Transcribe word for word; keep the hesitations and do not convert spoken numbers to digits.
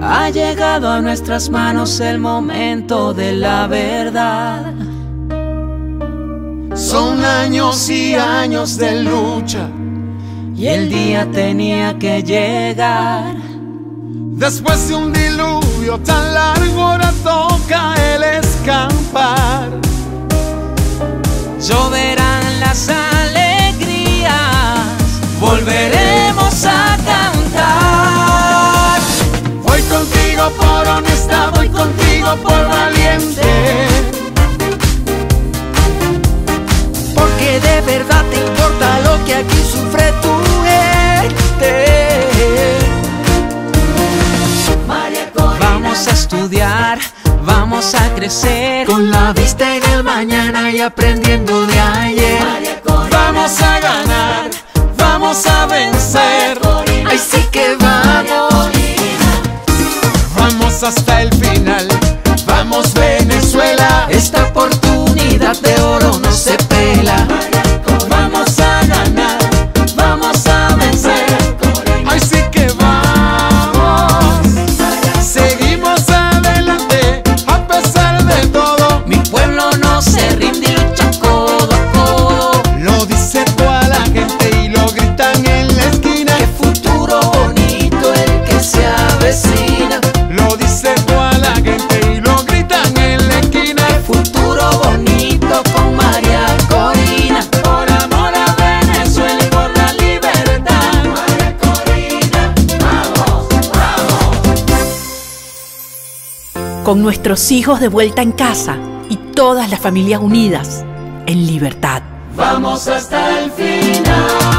Ha llegado a nuestras manos el momento de la verdad. Son años y años de lucha y el día tenía que llegar. Después de un diluvio tan largo, ahora toca el escampar. Lloverán las alegrías, volveremos a cantar. Voy contigo por honesta, voy contigo por valiente, porque de verdad te importa lo que aquí sufre tu gente. Vamos a estudiar, vamos a crecer, con la vista en el mañana y aprendiendo de ayer. Vamos a ganar, vamos a vencer. Ay, sí que vamos. Vamos hasta el final, vamos Venezuela. Esta oportunidad de oro no se pela. Vamos a ganar, vamos a vencer. Ay, sí que vamos. Seguimos adelante a pesar de todo. Mi pueblo no se rinde y lucha codo a codo. Lo dice toda la gente y lo gritan en la esquina. Qué futuro bonito el que se avecina. Lo dice toda la gente y lo gritan en la esquina. Qué futuro bonito con María Corina. Por amor a Venezuela y por la libertad. María Corina, vamos, vamos. Con nuestros hijos de vuelta en casa y todas las familias unidas en libertad. Vamos hasta el final.